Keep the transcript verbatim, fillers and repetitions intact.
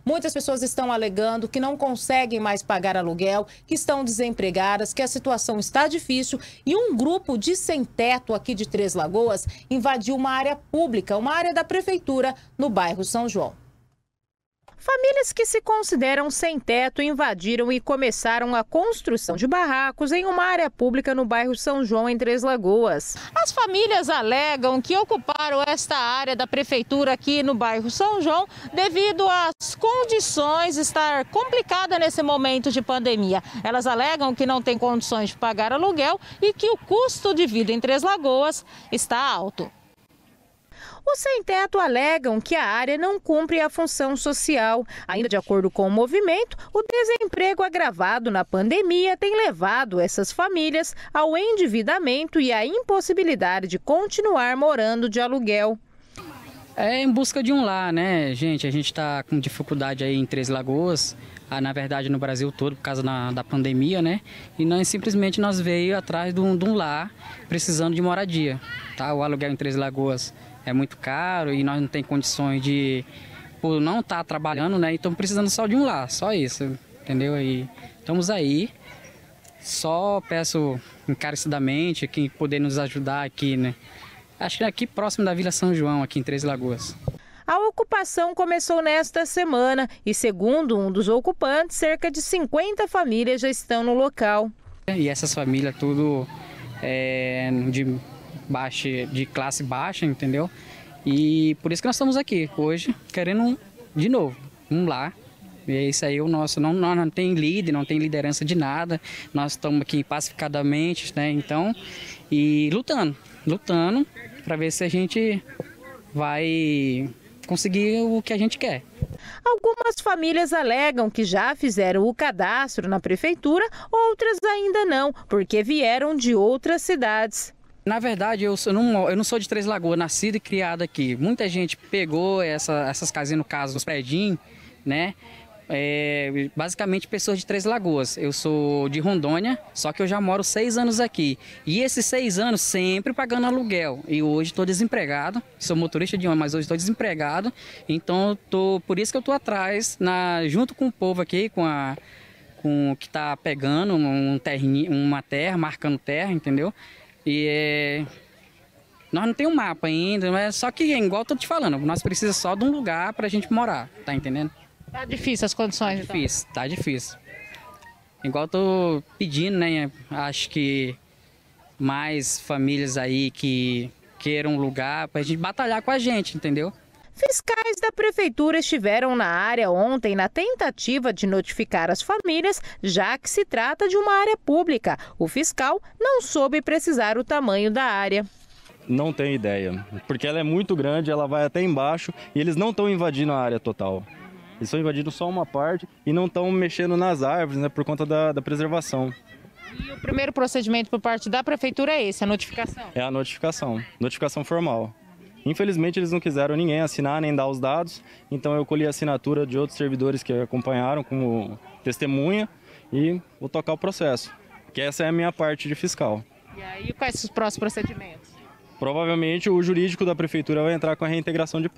Muitas pessoas estão alegando que não conseguem mais pagar aluguel, que estão desempregadas, que a situação está difícil e um grupo de sem-teto aqui de Três Lagoas invadiu uma área pública, uma área da prefeitura no bairro São João. Famílias que se consideram sem teto invadiram e começaram a construção de barracos em uma área pública no bairro São João, em Três Lagoas. As famílias alegam que ocuparam esta área da prefeitura aqui no bairro São João devido às condições estar complicada nesse momento de pandemia. Elas alegam que não têm condições de pagar aluguel e que o custo de vida em Três Lagoas está alto. Os sem-teto alegam que a área não cumpre a função social. Ainda de acordo com o movimento, o desemprego agravado na pandemia tem levado essas famílias ao endividamento e à impossibilidade de continuar morando de aluguel. É em busca de um lar, né, gente? A gente está com dificuldade aí em Três Lagoas, na verdade no Brasil todo, por causa da, da pandemia, né? E nós simplesmente nós veio atrás de um, de um lar precisando de moradia, tá? O aluguel em Três Lagoas é muito caro e nós não temos condições de, por não estar trabalhando, né? E estamos precisando só de um lar, só isso, entendeu? E estamos aí, só peço encarecidamente quem puder nos ajudar aqui, né? Acho que é aqui próximo da Vila São João, aqui em Três Lagoas. A ocupação começou nesta semana e, segundo um dos ocupantes, cerca de cinquenta famílias já estão no local. E essas famílias tudo é, de... Baixa, de classe baixa, entendeu? E por isso que nós estamos aqui hoje, querendo um, de novo, um lar. E é isso aí o nosso, não, não, não tem líder, não tem liderança de nada, nós estamos aqui pacificadamente, né? Então, e lutando, lutando para ver se a gente vai conseguir o que a gente quer. Algumas famílias alegam que já fizeram o cadastro na prefeitura, outras ainda não, porque vieram de outras cidades. Na verdade, eu, sou, não, eu não sou de Três Lagoas, nascido e criado aqui. Muita gente pegou essa, essas casinhas, no caso, os predinhos, né? É, basicamente pessoas de Três Lagoas. Eu sou de Rondônia, só que eu já moro seis anos aqui. E esses seis anos sempre pagando aluguel. E hoje estou desempregado. Sou motorista de ônibus, mas hoje estou desempregado. Então, tô, por isso que eu estou atrás, na, junto com o povo aqui, com a... com o que está pegando um terrinho, uma terra, marcando terra, entendeu? E é... nós não temos um mapa ainda, mas só que, igual eu tô te falando, nós precisamos só de um lugar pra gente morar, tá entendendo? Tá difícil as condições, Tá então. difícil, tá difícil. Igual eu tô pedindo, né, acho que mais famílias aí que queiram um lugar pra gente batalhar com a gente, entendeu? Fiscais da prefeitura estiveram na área ontem na tentativa de notificar as famílias, já que se trata de uma área pública. O fiscal não soube precisar o tamanho da área. Não tenho ideia, porque ela é muito grande, ela vai até embaixo e eles não estão invadindo a área total. Eles estão invadindo só uma parte e não estão mexendo nas árvores, né, por conta da, da preservação. E o primeiro procedimento por parte da prefeitura é esse, a notificação? É a notificação, notificação formal. Infelizmente eles não quiseram ninguém assinar nem dar os dados, então eu colhi a assinatura de outros servidores que acompanharam como testemunha e vou tocar o processo, que essa é a minha parte de fiscal. E aí quais os próximos procedimentos? Provavelmente o jurídico da prefeitura vai entrar com a reintegração de